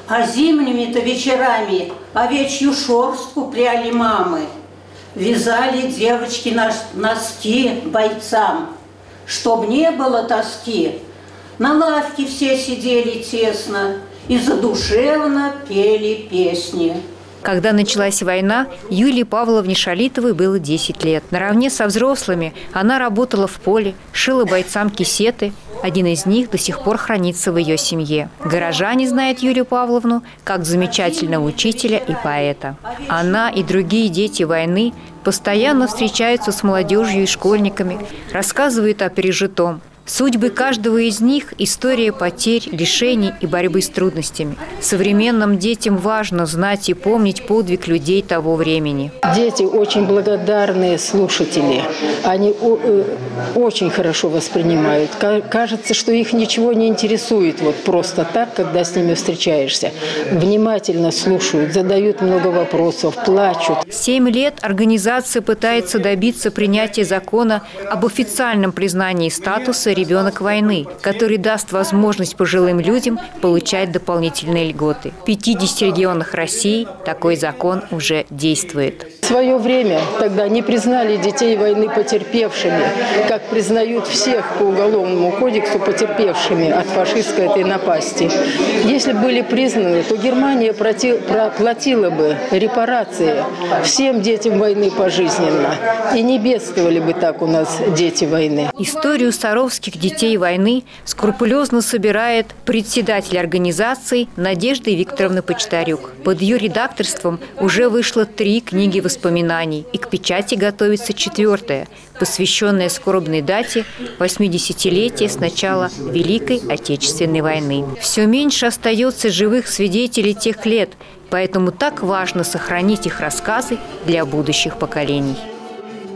А зимними-то вечерами овечью шерстку пряли мамы. Вязали девочки носки бойцам. Чтоб не было тоски, на лавке все сидели тесно и задушевно пели песни. Когда началась война, Юлии Павловне Шалитовой было 10 лет. Наравне со взрослыми она работала в поле, шила бойцам кисеты. Один из них до сих пор хранится в ее семье. Горожане знают Юлию Павловну как замечательного учителя и поэта. Она и другие дети войны постоянно встречаются с молодежью и школьниками, рассказывают о пережитом. Судьбы каждого из них – история потерь, лишений и борьбы с трудностями. Современным детям важно знать и помнить подвиг людей того времени. Дети очень благодарные слушатели. Они очень хорошо воспринимают. Кажется, что их ничего не интересует вот просто так, когда с ними встречаешься. Внимательно слушают, задают много вопросов, плачут. 7 лет организация пытается добиться принятия закона об официальном признании статуса «ребенок войны», который даст возможность пожилым людям получать дополнительные льготы. В 50 регионах России такой закон уже действует. В свое время тогда не признали детей войны потерпевшими, как признают всех по Уголовному кодексу потерпевшими от фашистской этой напасти. Если были признаны, то Германия платила бы репарации всем детям войны пожизненно. И не бедствовали бы так у нас дети войны. Историю саровских детей войны скрупулезно собирает председатель организации Надежда Викторовна Почтарюк. Под ее редакторством уже вышло 3 книги воспоминаний, и к печати готовится 4-я, посвященная скорбной дате 80-летия с начала Великой Отечественной войны. Все меньше остается живых свидетелей тех лет, поэтому так важно сохранить их рассказы для будущих поколений.